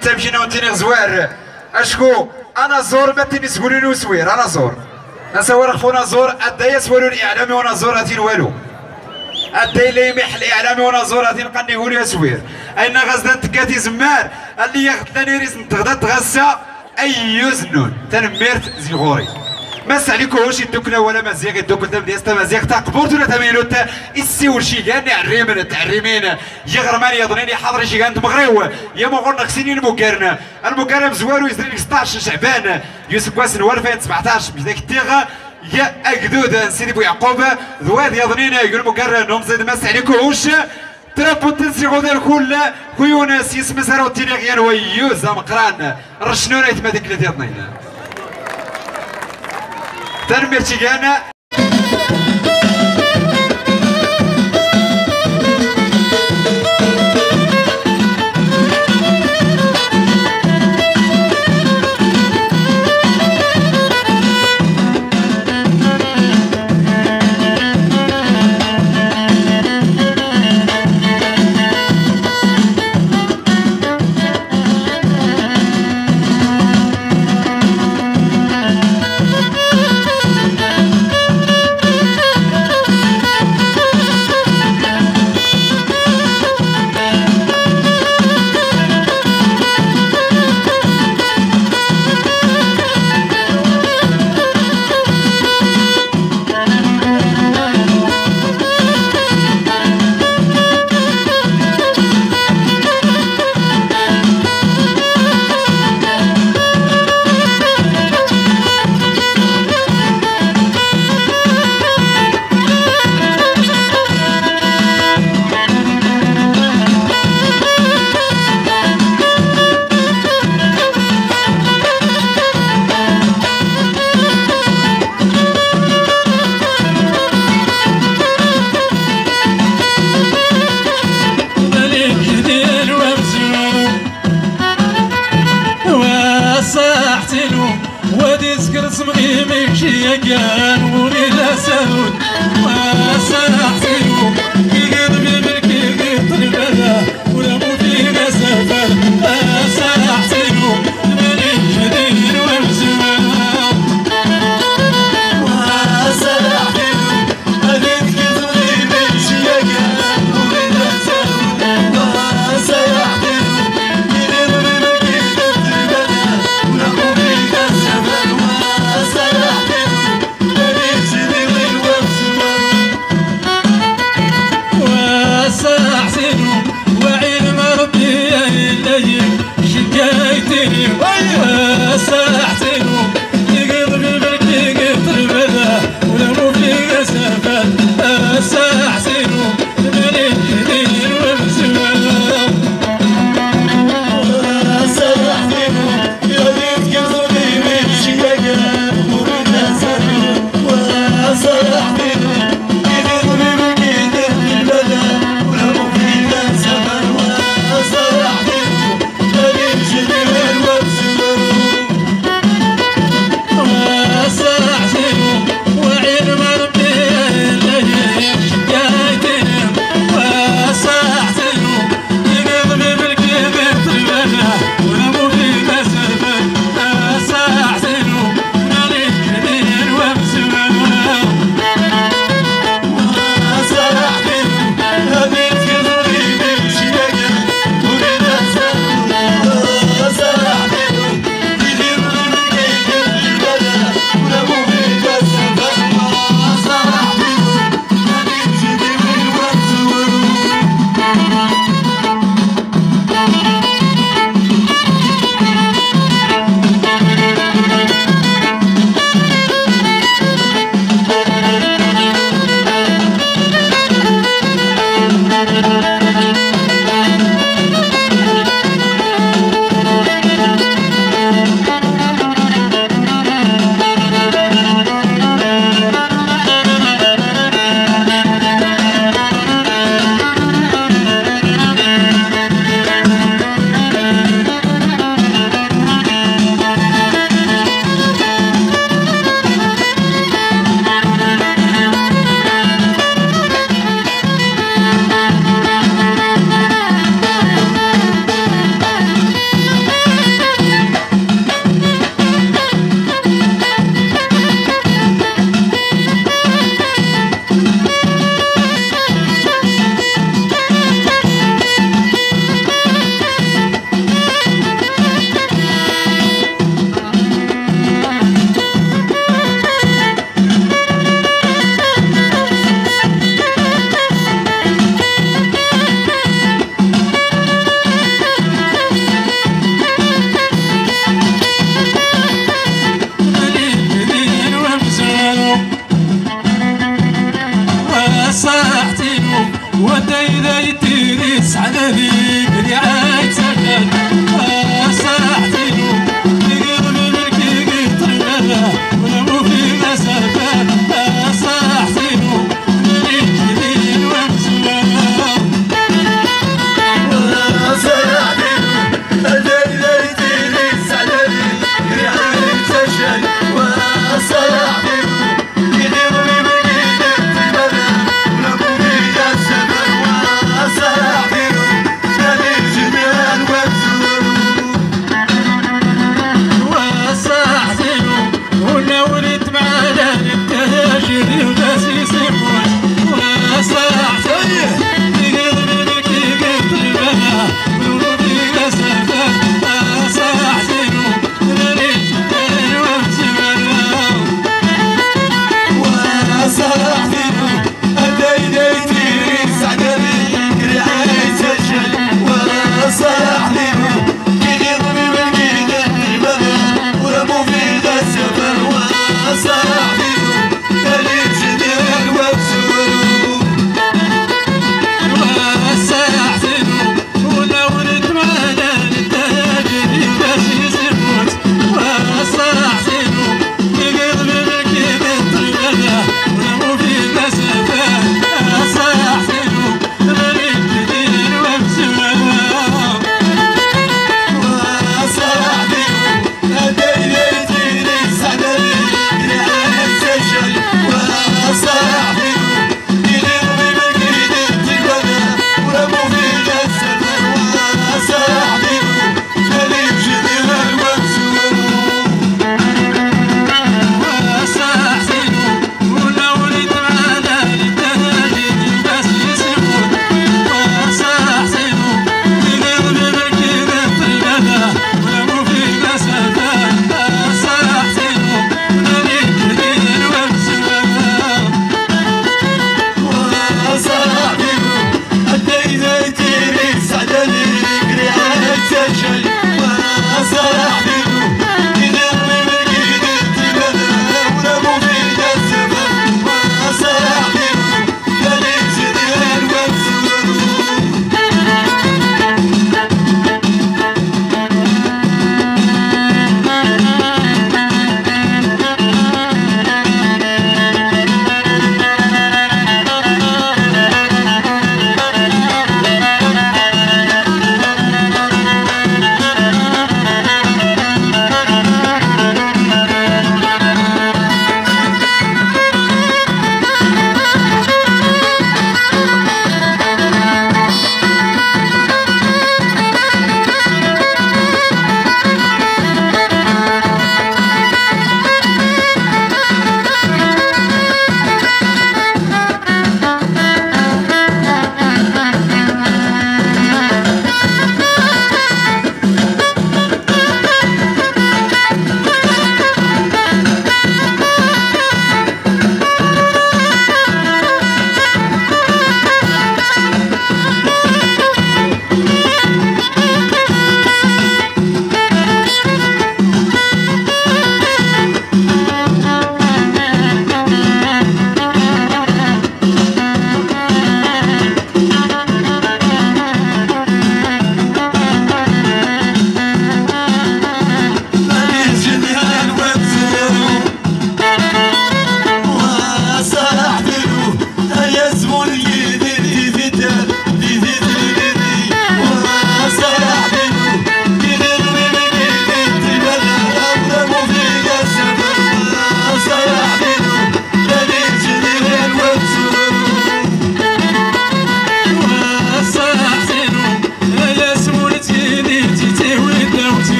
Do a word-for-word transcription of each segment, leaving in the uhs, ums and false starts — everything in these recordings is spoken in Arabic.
تمشينا ونتيني زوار اشكو انا زور ما تيني سولوني وسوير انا زور نسوي خونا زور ادايا سولو الاعلامي وانا زور هاتين والو اداي لي يمح الاعلامي وانا زور هاتين قني هوني سوير اين غزدان تكاتي زمار اللي ياخذني ريز نتغدا تغسى اي يزنون تنميرت زيغوري مس عليكم واش يدوكنا ولا مزيغ يدوك دم ديال ستا مزيغ تا قبورتو لا تميلو تا السيور شي كان عريمن تعريمين يغرمان يظنيني حاضر شي كان مغريو يا ما قلنا خسيني المكرنا المكرم زوارو يزري ستاش شعبان يوسف كواسن ورفين سبعطاش بداك التيغا يا اكدود سيدي بو يعقوب ذواد يظنينا يقول مكرم نوم زيد مس عليكم واش ترابو تنسيغو ديال كل خيوناس يسمى سراو التينيغيان ويوز مقران رشنونا يتما ديك اللي تيضنينا تنمير تيجانا صح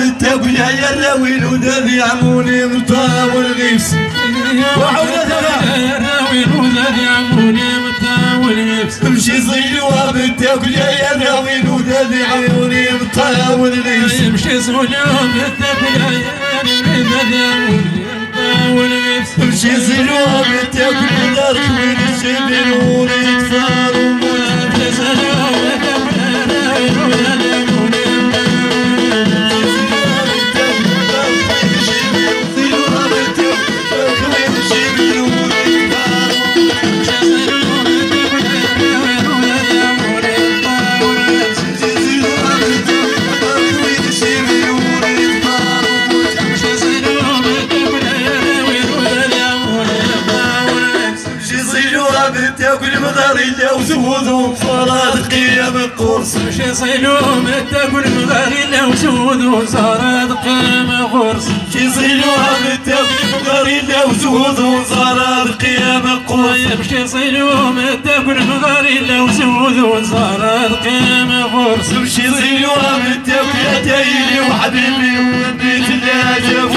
بالتاكل يا الراويل ودابي عموني مطاول غيبس وعودة يا الراويل ودابي عموني مطاول غيبس امشي صيلوها بالتاكل يا الراويل ودابي عموني مطاول غيبس امشي صيلوها بالتاكل يا الراويل ودابي عموني مطاول غيبس امشي صيلوها بالتاكل دار خوين الشبل وريد فارو تاكل مغاري لو سودو صارت قيام القرص مشي صيلوم تاكل مغاري لو سودو صارت قيام القرص مشي صيلوم تاكل مغاري لو سودو صارت قيام القرص مشي صيلوم تاكل مغاري لو سودو صارت قيام القرص مشي صيلوم تاكل يا تايلي وحبيبي وبيت اللاجب